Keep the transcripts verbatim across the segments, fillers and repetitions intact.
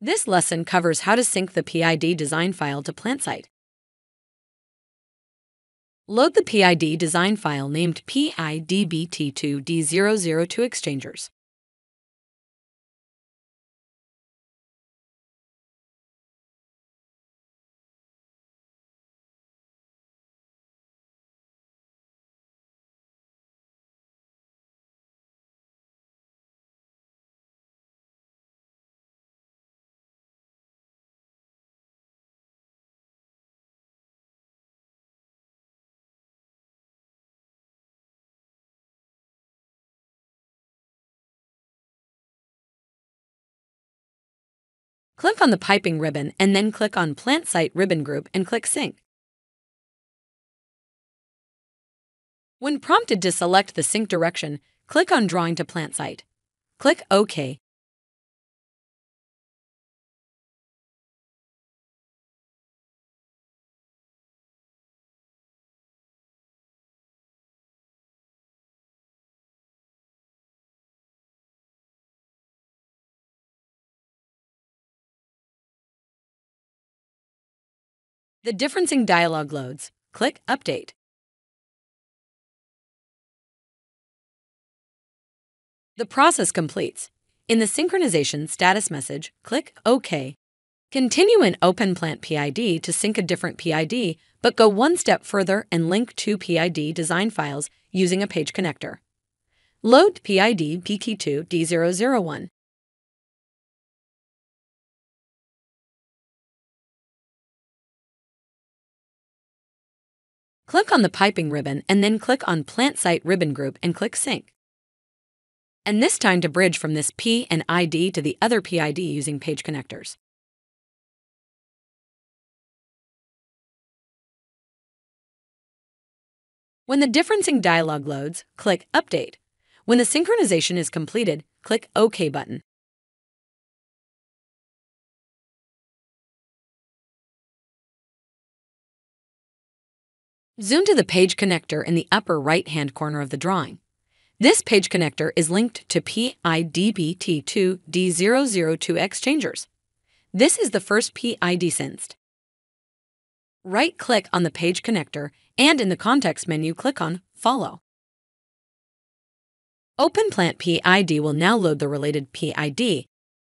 This lesson covers how to sync the P I D design file to PlantSight. Load the P I D design file named P I D B T two D zero zero two exchangers. Click on the piping ribbon and then click on PlantSight ribbon group and click Sync. When prompted to select the sync direction, click on Drawing to PlantSight. Click OK. The differencing dialog loads. Click Update. The process completes. In the synchronization status message, click OK. Continue in OpenPlant P I D to sync a different P I D, but go one step further and link two P I D design files using a page connector. Load P I D B T two D zero zero one. Click on the piping ribbon and then click on PlantSight ribbon group and click Sync. And this time to bridge from this P and I D to the other P I D using page connectors. When the differencing dialog loads, click Update. When the synchronization is completed, click OK button. Zoom to the page connector in the upper right-hand corner of the drawing. This page connector is linked to P I D B T two D zero zero two exchangers. This is the first P I D synced. Right-click on the page connector and in the context menu click on Follow. OpenPlant P I D will now load the related P I D.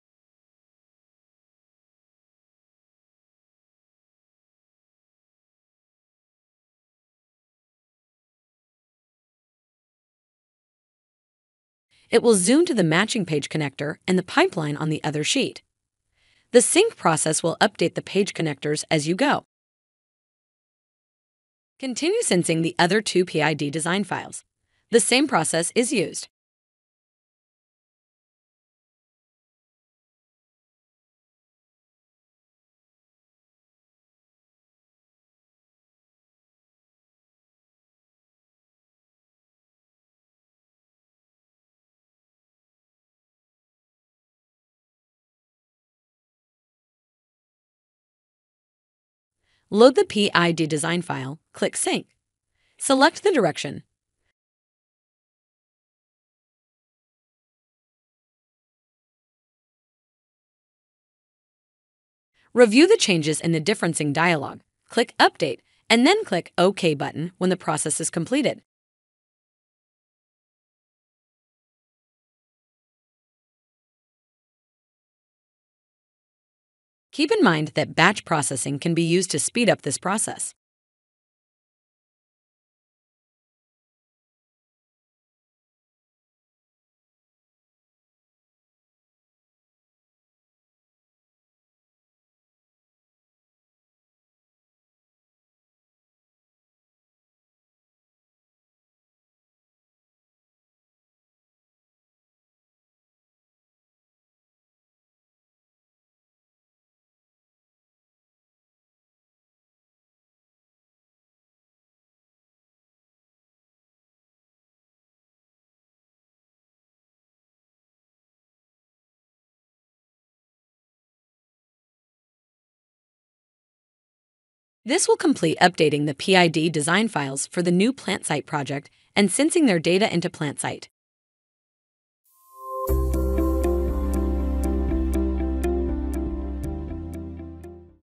It will zoom to the matching page connector and the pipeline on the other sheet. The sync process will update the page connectors as you go. Continue syncing the other two P I D design files. The same process is used. Load the P I D design file, click Sync. Select the direction. Review the changes in the differencing dialog. Click Update and then click OK button when the process is completed. Keep in mind that batch processing can be used to speed up this process. This will complete updating the P I D design files for the new PlantSight project and syncing their data into PlantSight.